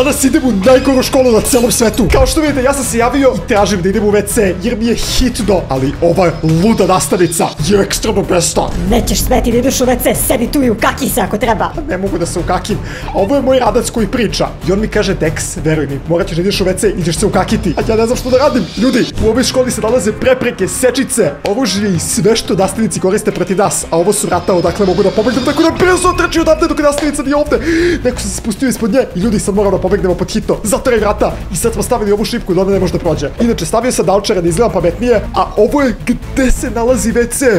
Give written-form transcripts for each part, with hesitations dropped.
Danas idem u najgoru školu na celom svetu. Kao što vidite, ja sam se javio i tražim da idem u WC, jer mi je hitno. Ali ova luda nastavnica je ekstremno besna. Nećeš smeti da ideš u WC, sedi tu i ukaki se ako treba. Ne mogu da se ukakim. A ovo je moj radac koji priča. I on mi kaže, Dex, veruj mi, morat ćeš da ideš u WC i ideš se ukakiti. A ja ne znam što da radim. Ljudi, u ovoj školi se nalaze prepreke, sečice, oružje i sve što nastavnici koriste protiv nas. A ovo su vrata odakle mogu da pobegnem, tako da brzo trči odavde dok nastavnica nije ovde. Neko se spustio ispod nje i ljudi, sad moramo da pobegnemo pod hitno. Zatvoraj vrata. I sad smo stavili ovu šipku da ona ne može da prođe. Inače, stavio sam naočare da izgledam pametnije, a ovo je gde se nalazi WC.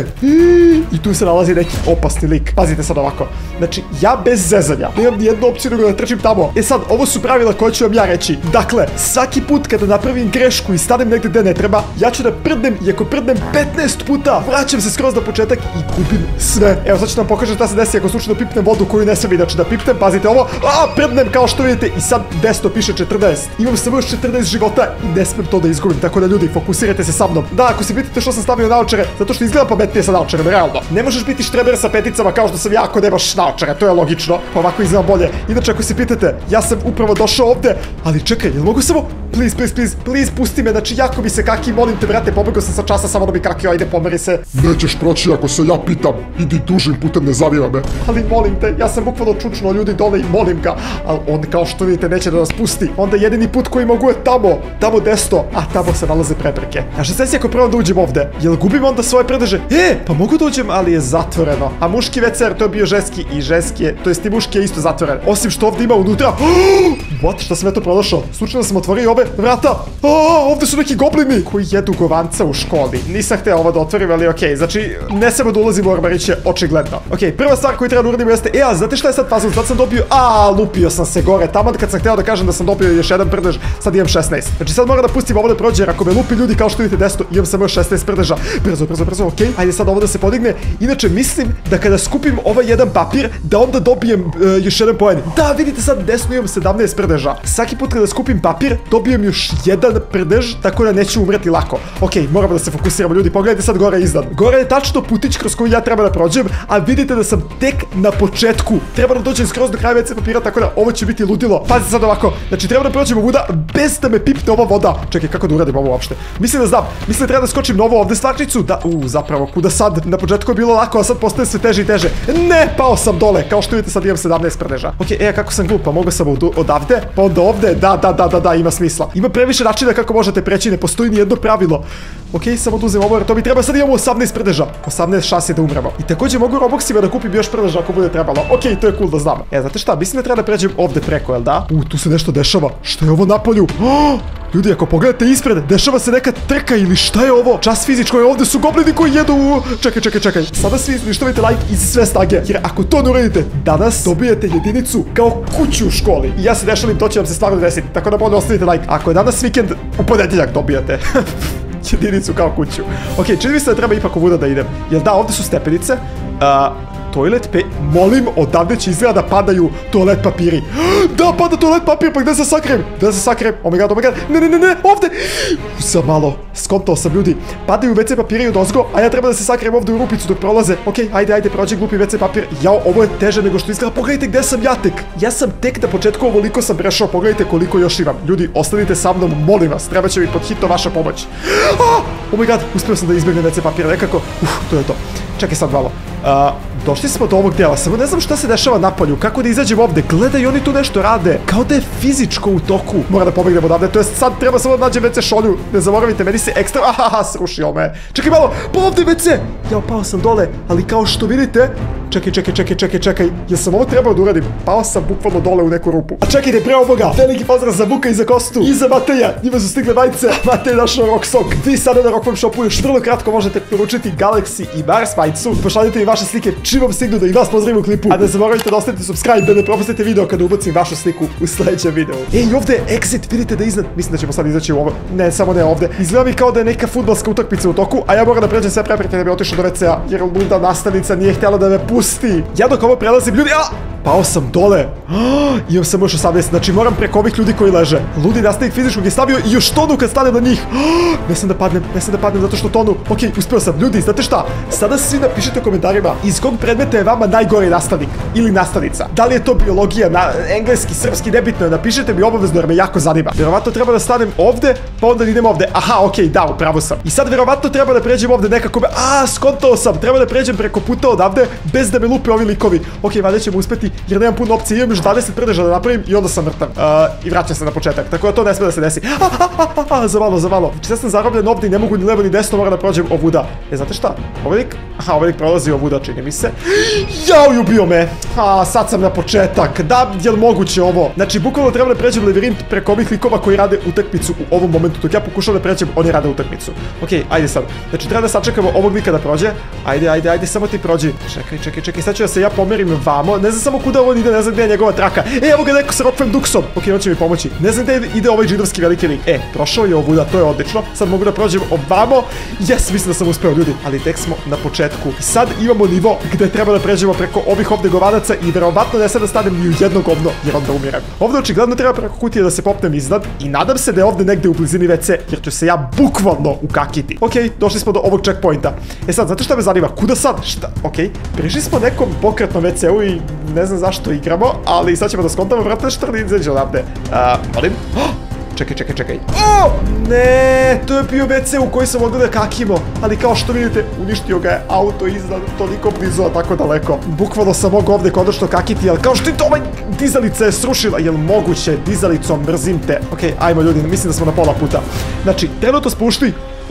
I tu se nalazi neki opasni lik. Pazite sad ovako. Znači, ja bez zezanja nemam ni jednu opciju nego da trčim tamo. E sad, ovo su pravila koje ću vam ja reći. Dakle, svaki put kada napravim grešku i stanem negde gde ne treba, ja ću da prdnem i ako prdnem 15 puta, vraćam se skroz na početak i gubim sve. Evo, sad ću vam pokažem šta se desi ako slučajno pipnem vodu koju ne smem inače da pipnem. Pazite ovo. Prdnem kao što vidite i sad desno piše 14. Imam samo još 14 života i ne smem to da izgubim. Tako da ljudi, fokusirajte se sa mnom. Da, ako se pitate što sam stavio naočare, zato što izgleda pametnije sa naočarama, realno. Ne možeš biti štreber sa peticama kao što sam ja ako nemaš naočare, to je logično. Pa ovako izgleda bolje. Inače, ako se pitate, ja sam upravo došao ovde, ali čekaj, jel mogu samo... Please, pusti me, znači jako mi se kaki, molim te, brate, pobegao sam sa časa, samo da mi kakio, ajde, pomeri se. Nećeš proći ako se ja pitam, idi dužim putem, ne zanima me. Ali molim te, ja sam bukvalno čučno ljudi dole i molim ga, ali on kao što vidite neće da nas pusti. Onda jedini put koji mogu je tamo desno, a tamo se nalaze prepreke. A šta se ako probam da uđem ovde? Jel gubim onda svoje predeže? Pa mogu da uđem, ali je zatvoreno. A muški WC, to je bio ženski i ženski je, to jest i muški je isto zatvoren. Osim što ovde ima unutra. What? Šta sam ja to pronašao? Slučajno sam otvorio ove vrata. Ovde su neki goblini koji jedu govanca u školi. Nisam hteo ovo da otvorim, ali okej. Znači, ne samo da ulazim u ormariće, očigledno. Okej, prva stvar koju treba da uradimo jeste, a znate šta je sad fazon? Sad sam dobio, lupio sam se gore. Taman kad sam hteo da kažem da sam dobio još jedan prdež, sad imam 16. Znači sad moram da pustim ovo da prođe, jer ako me lupi ljudi kao što vidite desno, imam samo još 16 prdeža. Brzo, okej. Ajde sad ovo da se podigne. Inače, mislim da kada skupim ovaj jedan papir, da onda dobijem još jedan poen. Da, vidite sad desno imam 17 prdeža. Svaki put kada skupim papir, dobijem još jedan prdež, tako da neću umreti lako. Okej, moramo da se fokusiramo ljudi, pogledajte sad gore iznad. Gore je tačno putić kroz koji ja treba da prođem, a vidite da sam tek na početku. Treba da dođem skroz do kraja WC papira, tako da ovo će biti ludilo. Pazite sad ovako, znači treba da prođem ovuda bez da me pipne ova voda. Čekaj, kako da uradim ovo uopšte? Mislim da znam, mislim da treba da skočim na ovo ovde stvarčicu, da, zapravo, kuda sad? Na početku je bilo lako, a sad postaje sve teže i teže. Ne, pao sam dole, kao što vidite sad imam 17 prdeža. Okej, kako sam glupa, mogao sam odavde, pa onda ovde, da, ima smisla. Ima previše načina kako možete preći, ne postoji ni jedno pravilo. Okej, samo da uzem ovo jer to mi treba, sad imamo 18 prdeža. 18 šansi da umremo. I također mogu Robuxima da kupim još prdeža ako bude trebalo. Okej, to je cool da znam. Znate šta, mislim da treba da pređem ovde preko, jel da? Tu se nešto dešava. Šta je ovo na polju? Ljudi, ako pogledate ispred, dešava se neka trka ili šta je ovo? Čas fizičko je, ovde su goblini koji jedu. Čekaj. Sada svi uništavajte like iz sve snage. Jer ako to ne uradite, danas dobijete jedinicu kao kuću u školi. I ja se ne šalim, to će vam se stvarno desiti. Tako da onda ostavite like. Ako je danas vikend, u ponedjeljak dobijate jedinicu kao kuću. Okej, čini mi se da treba ipak ovuda da idem. Jel da, ovde su stepenice. Toilet molim, odavde će izgleda da padaju toalet papiri. Da, pada toalet papir, pa gde se sakrem? Oh my god, ne, ovde. Za malo, skontao sam ljudi. Padaju WC papiri od ozgo, a ja treba da se sakrem ovde u rupicu dok prolaze. Okej, ajde, prođi glupi WC papir. Jao, ovo je teže nego što izgleda. Pogledajte gde sam ja tek. Ja sam tek na početku, ovoliko sam prešao. Pogledajte koliko još imam. Ljudi, ostanite sa mnom, molim vas. Treba će mi pod hitno vaša pomoć. Oh my god, uspio sam da izbjegnem WC papir nekako. To je to. Čekaj sad malo. Došli smo do ovog dela, samo ne znam šta se dešava napolju, kako da izađem ovde, gledaj, oni tu nešto rade, kao da je fizičko u toku. Moram da pobegnem odavde, to je sad treba samo da nađem WC šolju, ne zaboravite, meni se ekstra, srušio me. Čekaj malo, pa ovde WC, ja pao sam dole, ali kao što vidite, čekaj, jel sam ovo trebao da uradim? Pao sam bukvalno dole u neku rupu. A čekajte, pre ovoga, veliki pozdrav za Vuka i za Kostu, i za Mateja, njima su stigle majice, Matej našao Rock Sock. Vi sada na Rockvom shopu još vrlo kratko možete poručiti Galaxy i Mars majicu, pošaljite mi vaše slike čim vam stignu da i vas pozdravim u klipu, a ne zaboravite da ostavite subscribe da ne propustite video kada ubacim vašu sliku u sledećem videu. Ovde je exit, vidite da iznad, mislim da ćemo sad izaći u ovo, ne, samo ne ovde. Izgleda mi kao da je neka fudbalska utakmica u toku, a ja moram da pređem sve prepreke da bi otišao do WC-a, jer luda nastavnica nije htjela da me pusti pusti. Ja dok ovo prelazim, ljudi, pao sam dole. Imam sam još 18, znači moram preko ovih ljudi koji leže. Ludi nastavnik fizičkog je stavio i još tonu kad stanem na njih. Ne sam da padnem zato što tonu. Ok, uspio sam. Ljudi, znate šta? Sada svi napišite u komentarima iz kog predmeta je vama najgori nastavnik ili nastavnica. Da li je to biologija, engleski, srpski, nebitno je. Napišite mi obavezno jer me jako zanima. Verovatno treba da stanem ovde, pa onda idem ovde. Aha, ok, da, upravo sam. I sad verovatno treba da pređem ovde nekako. Skontao sam. Treba da pređem preko puta odavde bez da me lupe ovi likovi. Ok, valjda ćemo uspeti jer nemam puno opcije. Imam još 20 predeža da napravim i onda sam mrtav. I vraćam se na početak. Tako da to ne sme da se desi. Zavalo. Znači sad sam zarobljen ovdje i ne mogu ni levo ni desno, moram da prođem ovuda. Znate šta? Ovaj lik prolazi ovuda, čini mi se. Jao, ubio me. Sad sam na početak. Da, jel moguće ovo? Znači, bukvalno treba da pređem lavirint preko ovih likova koji rade utakmicu u ovom momentu. Dok ja pokušam da pređem, oni rade utakmicu. Ok, ajde sad. Znači, treba da sačekamo ovog lika da prođe. Ajde, samo ti prođi. Čekaj, sad ću da se ja pomerim vamo. Ne znam samo kuda on ide, ne znam gdje je njegova traka. Evo ga neko sa Rockfem Duxom. Ok, on će mi pomoći. Ne znam gdje ide ovaj džidovski veliki lik. Prošao je ovuda, to je odlično. Sad mogu da prođem ovamo. Yes, mislim da sam uspeo, ljudi. Ali tek smo na početku. Sad imamo nivo gde treba da pređemo preko ovih ovde govanaca i verovatno ne sad da stanem ni u jedno govno, jer onda umirem. Ovde očigledno treba preko kutije da se popnem iznad i nadam se da je ovde negde u blizini WC, jer ću se ja bukvalno ukakiti. Ok, došli smo do ovog checkpointa. Sad, znate šta me zanima? Kuda sad? Šta? Ok, prišli smo nekom pokretnom WC-u i ne znam zašto igramo, ali sad ćemo da skontamo, vratno što ne izađe odavde. Molim? Čekaj. Ne, to je bio WC u koji sam mogli da kakimo, ali kao što vidite, uništio ga je auto iznad, toliko blizu, a tako daleko. Bukvalno sam mogu ovde konačno kakiti, ali kao što je to ovaj dizalica je srušila, jel moguće, dizalicom, mrzim te. Ok, ajmo ljudi, mislim da smo na pola puta. Znači, trenutno smo ušli.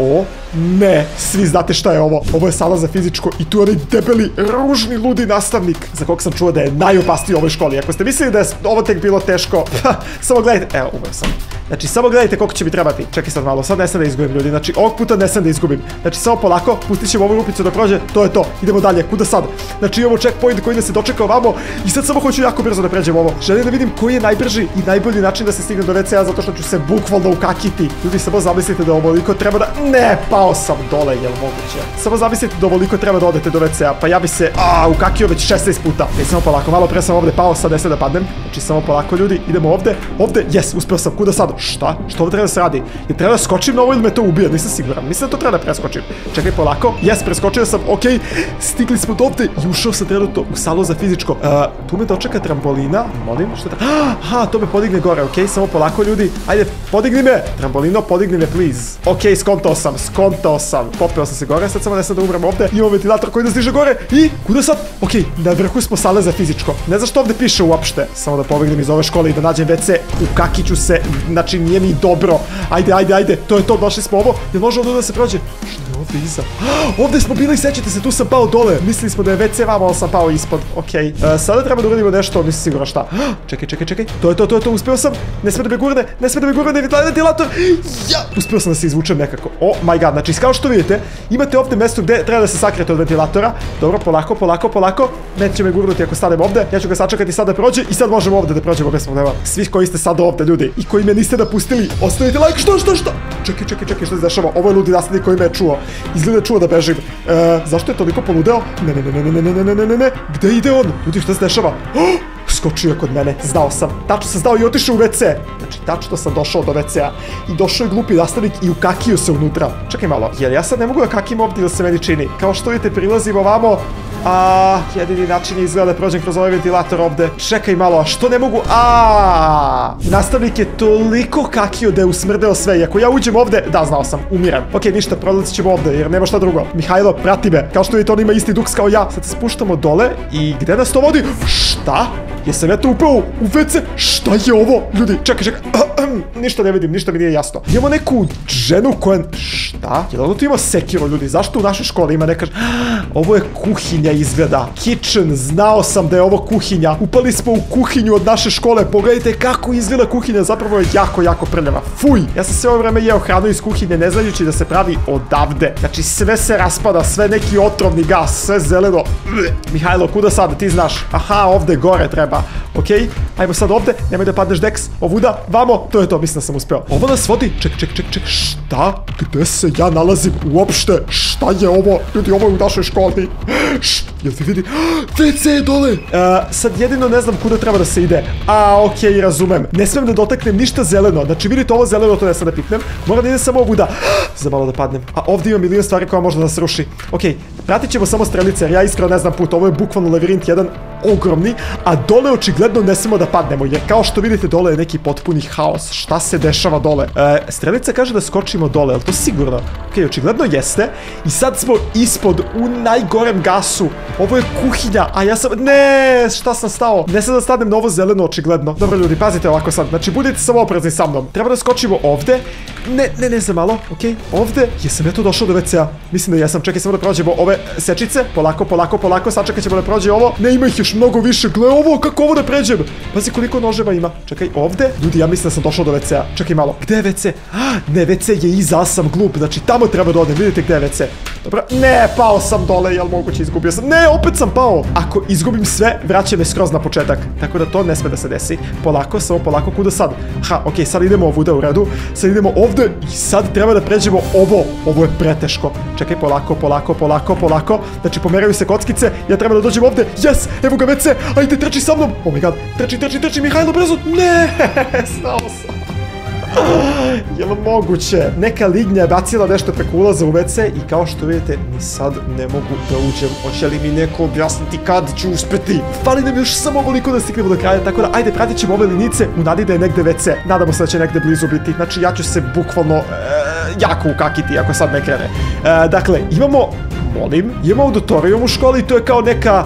Ne, svi znate šta je ovo. Ovo je sala za fizičko i tu je onaj debeli, ružni, ludi nastavnik za kog sam čuo da je najopasniji u ovoj školi. Ako ste mislili da je ovo tek bilo teško, samo gledajte. Evo, umeo sam. Znači, samo gledajte koliko će mi trebati. Čekaj sad malo, sad ne sam da izgubim, ljudi. Znači, ovog puta ne sam da izgubim. Znači, samo polako, pustit ćemo ovu rupicu da prođe. To je to, idemo dalje, kuda sad? Znači, imamo checkpoint koji nas se dočeka ovamo i sad samo hoću jako brzo da pređem ovo. Želim da vidim koji je najbrži i najbolji način da se stigne do WC-a zato što ću se bukvalno ukakiti. Ljudi, samo zamislite da ovoliko treba da... Ne, pao sam dole, jel moguće? Samo zamislite da ovoliko treba da odete do WC-a, pa ja bi se ukakio već 16 puta. Samo polako, malo pre sam ovde pao, sad ne sve da padnem. Znači, samo polako, ljudi, idemo ovde. Yes, uspeo sam, kuda sad? Šta? Što ovo treba da se radi? Je treba da skočim na ovo ili me to ubije? Nisam siguran. Mislim da to treba da preskočim. Čekaj polako. Yes, preskočio sam. Ok. Stigli smo do ovde i ušao sam trenutno u salu za fizičko. Tu me dočeka trambolina. Molim, što treba? To me podigne gore. Ok, samo polako, ljudi. Ajde, podigni me. Trambolino, podigni me, please. Ok, skontao sam. Popeo sam se gore. Sad samo ne sam da umrem ovde. Imamo ventilator koji nas diže gore. I kuda sad? Ok, na vrhu smo sale za fizičko. Ne znam što ovde piše uopšte. Samo da pobegnem iz ove škole i da nađem WC. Ukakiću se. Znači, nije mi dobro. Ajde. To je to, došli smo ovo. Jel može ovdje da se prođe? Što je ovdje iza? Ovdje smo bili, sećate se, tu sam pao dole. Mislili smo da je WC vama, ali sam pao ispod. Ok. Sada treba da uradimo nešto, nisam siguran šta. Čekaj. To je to, uspeo sam. Ne sme da me gurne, ventilator. Ja! Uspeo sam da se izvučem nekako. Oh my god, znači, kao što vidite, imate ovdje mesto gde treba da se sakrijete od ventilatora. Dobro, polako. Neće me gurnuti ako stanem ovdje. Ja ću ga sačekati sad da prođe i sad možemo ovdje da prođemo bez problema. Svi koji ste sad ovdje, ljudi, i koji me niste napustili, ostavite like. Što? Čekaj, što se dešava? Ovo je ludi nastavnik koji me je čuo. Izgleda je čuo da bežim. Zašto je toliko poludeo? Ne. Gde ide on? Ljudi, što se dešava? Skočio je kod mene, znao sam. Tačno sam znao i otišao u WC. Znači, tačno sam došao do WC-a. I došao je glupi nastavnik i ukakio se unutra. Čekaj malo, jer ja sad ne mogu da kakim ovdje da se meni čini. Kao što vidite, prilazimo ovamo. Jedini način je izgleda da prođem kroz ovaj ventilator ovde. Čekaj malo, a što ne mogu? Nastavnik je toliko kakio da je usmrdeo sve. I ako ja uđem ovde, da, znao sam, umirem. Ok, ništa, prolazit ćemo ovde, jer nema šta drugo. Mihajlo, prati me. Kao što vidite, on ima isti duks kao ja. Sad se spuštamo dole i gde nas to vodi? Šta? Jesam ja to upao u WC? Šta je ovo? Ljudi, čekaj. Ništa ne vidim, ništa mi nije jasno. Imamo neku ženu koja... Šta? Jel ono tu ima sekiru, ljudi? Zašto u našoj školi ima neka... Ovo je kuhinja izgleda. Kitchen, znao sam da je ovo kuhinja. Upali smo u kuhinju od naše škole. Pogledajte kako izgleda kuhinja. Zapravo je jako prljava. Fuj! Ja sam sve ovo vreme jeo hranu iz kuhinje, ne znajući da se pravi odavde. Znači, sve se raspada, sve neki otrovni gas, sve zeleno. Mihajlo, kuda sad? Ti znaš. Aha, ovde gore treba. Ok, ajmo sad ovde. Nemoj da padneš, Dex. Ovuda, vamo. to je to, mislim da sam uspeo. Ovo nas vodi, ček, šta? Gde se ja nalazim uopšte? Šta je ovo? Ljudi, ovo je u našoj školi. Jel ti vidi? WC je dole! Sad jedino ne znam kuda treba da se ide. Okej, razumem. Ne smem da dotaknem ništa zeleno. Znači, vidite ovo zeleno, to ne sam da pipnem. Moram da idem samo ovuda. Za malo da padnem. A ovdje ima milion stvari koja možda da se ruši. Okej, pratit ćemo samo strelice, jer ja iskreno ne znam put. Ovo je bukvalno labirint jedan ogromni, a dole očigledno ne smemo da padnemo, jer kao što vidite dole je neki potpuni haos. Šta se dešava dole? Strelica kaže da skočimo dole, ali to sigurno? Okej, očigledno jeste. I sad smo ispod, u najgorem gasu. Ovo je kuhinja, a ja sam... Ne, šta sam stao? Ne sam da stanem na ovo zeleno, očigledno. Dobro ljudi, pazite ovako sad. Znači, budite samo oprezni sa mnom. Treba da skočimo ovde. Ne za malo, okej. Ovde, jesam ja tu došao do WC-a? Mislim da jesam, čekaj samo da prođemo ove sečice. Polako, sačekat ćemo da prođe ovo. Ne, ima ih još mnogo više, gle ovo, kako ovo da pređem? Pazi koliko noževa ima. Čekaj, ovde. Ljudi, ja mislim da sam došao do WC-a. Čekaj malo, gde je WC? Ne, WC je iza, sam glup. Znači, tamo treba da odem, vidite gde je WC. Dobro, ne, pao sam dole, jel moguće, izgubio sam. Ne, opet sam pao. Ako izgubim sve, vraća me skroz na početak. Tako da to ne sme da se desi. Polako, samo polako, kuda sad? Okej, sad idemo ovuda u redu. Sad idemo ovde i sad treba da pređemo ovo. Ovo je preteško. Čekaj, polako. Znači, pomeraju se kockice. Ja treba da dođem ovde. Yes, evo ga WC. Ajde, trči sa mnom. Oh my god, trči, Mihajlo, brzo. Ne, stao sam. Jel moguće? Neka lignja je bacila nešto preko ulaza u WC i kao što vidite, ni sad ne mogu da uđem. Hoće li mi neko objasniti kad ću uspeti? Fali nam još samo ovoliko da stignemo do kraja, tako da ajde pratit ćemo ove linice u nadi da je negde WC. Nadamo se da će negde blizu biti. Znači ja ću se bukvalno jako ukakiti ako sad ne krene. Dakle, imamo auditorijum u školi i to je kao neka...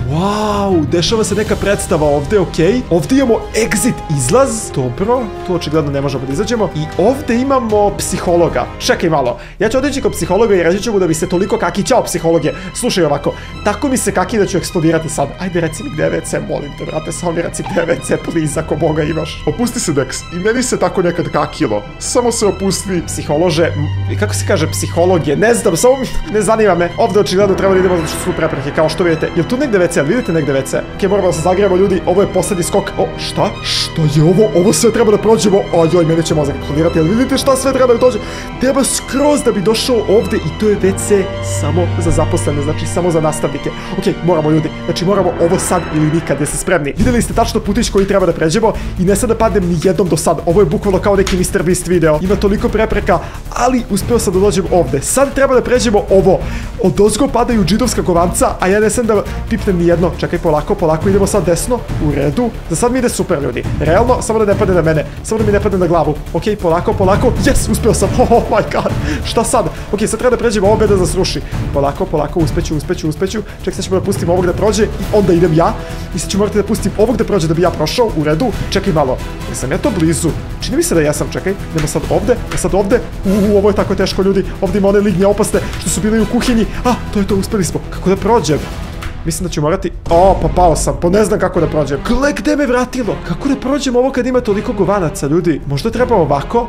Wow, dešava se neka predstava ovde, okej. Ovde imamo exit izlaz, dobro, tu očigledno ne možemo da izađemo. I ovde imamo psihologa. Čekaj malo, ja ću otići kod psihologa i reći ću mu da bi se toliko kaki. Ćao psihologe, slušaj ovako, tako mi se kaki da ću eksplodirati sad. Ajde reci mi gde je WC, molim te brate, samo mi reci gde je WC, please, ako Boga imaš. Opusti se Dex, i meni se tako nekad kakilo. Samo se opusti. Psiholože, kako se kaže psihologije, ne znam, samo ne zanima me. Ovde očigledno treba da idemo zato što su prepreke, kao što vidite. Jel tu negde WC? Vidite negde WC? Ok, moramo da se zagrijemo ljudi, ovo je poslednji skok. Šta? Šta je ovo? Ovo sve treba da prođemo. Joj, meni će mozak eksplodirati, ali vidite šta sve treba da dođe. Treba skroz da bi došao ovde i to je WC samo za zaposlene, znači samo za nastavnike. Ok, moramo ljudi, znači moramo ovo sad ili nikad, jeste spremni. Videli ste tačno putić koji treba da pređemo i ne sad da padnem ni jednom do sad. Ovo je bukvalno kao neki Mr. Beast video. Ima toliko prepreka, ali uspeo sam da dođem ovde. Sad treba da pređemo ovo. Odozgo padaju džidovska kovanca, a ja ne sam da pipnem ni jedno. Čekaj, polako, idemo sad desno. U redu. Za sad mi ide super, ljudi. Realno, samo da ne padne na mene. Samo da mi ne padne na glavu. Ok, polako. Yes, uspeo sam. Oh my god. Šta sad? Ok, sad treba da pređemo ovo da zasruši. Polako, uspeću. Ček, sad ćemo da pustim ovog da prođe i onda idem ja. I sad ću morati da pustim ovog da prođe da bi ja prošao. U redu. Čekaj malo. Jesam ja to blizu? Čini mi se da jesam, čekaj. Idemo sad ovde. Ovo je tako teško, ljudi. Ovde ima one lignje opaste što su bili u kuhinji. To je to, uspeli smo. Kako da prođem? Mislim da ću morati... pa pao sam, ne znam kako da prođem. Gle, gde me vratilo? Kako da prođem ovo kad ima toliko govanaca, ljudi? Možda treba ovako?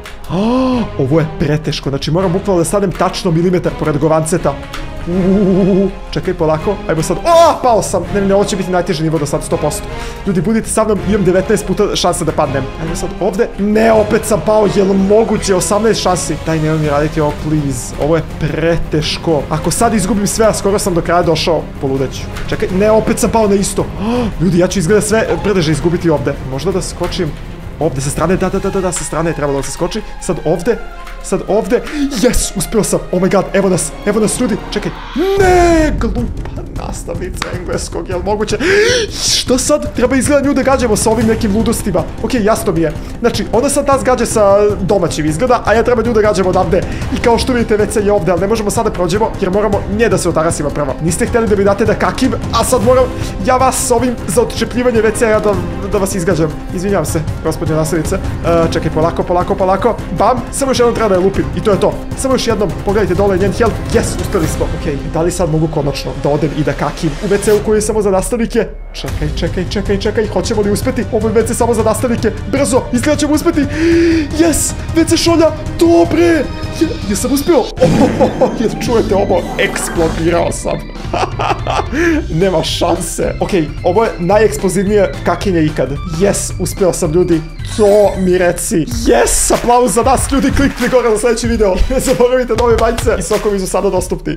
Ovo je preteško, znači moram bukvalno da stanem tačno milimetar pored govanceta. Čekaj, polako, ajmo sad. Pao sam! Ne, ovo će biti najteži nivo do sad, 100%. Ljudi, budite sa mnom, imam 19 puta šanse da padnem. Ajmo sad ovde. Ne, opet sam pao, jel moguće? 18 šansi. Daj, nemoj mi raditi ovo, please. Ovo je preteško. Ako sad izgubim sve, a skoro sam do kraja došao, poludeću. Čekaj, ne, opet sam pao na isto. Ljudi, ja ću izgleda sve predeže izgubiti ovde. Možda da skočim ovde sa strane, da, sa strane je trebalo da se skoči. Sad ovde, yes, uspeo sam, oh my god, evo nas ljudi, čekaj, ne, glupa nastavnica engleskog, jel moguće, šta sad, treba izgleda nju da gađamo sa ovim nekim ludostima, ok, jasno mi je, znači, ona sad nas gađa sa domaćim izgleda, a ja treba nju da gađam odavde, i kao što vidite, WC je ovde, ali ne možemo sad da prođemo, jer moramo nje da se otarasimo prvo, niste hteli da mi date da kakim, a sad moram, ja vas s ovim za odčepljivanje WC-a da vas izgađam, izvinjavam se, gospođo nastavnice, čekaj, polako, bam, samo još jednom treba da je lupim i to je to. Samo još jednom, pogledajte dole njen health. Yes, uspeli smo. Ok, da li sad mogu konačno da odem i da kakim u WC-u koji je samo za nastavnike? Čekaj, hoćemo li uspeti? Ovo je WC samo za nastavnike. Brzo, izgleda ćemo uspeti. Yes, WC šolja, dobre. Jesam uspeo. Jel čujete ovo? Eksplodirao sam. Nema šanse. Okej, ovo je najeksplozivnije kakinje ikad. Yes, uspeo sam ljudi. To mi reci. Yes, aplauz za nas ljudi, klikni gore za sljedeći video. Ne zaboravite nove majice i sokovi su sada dostupni.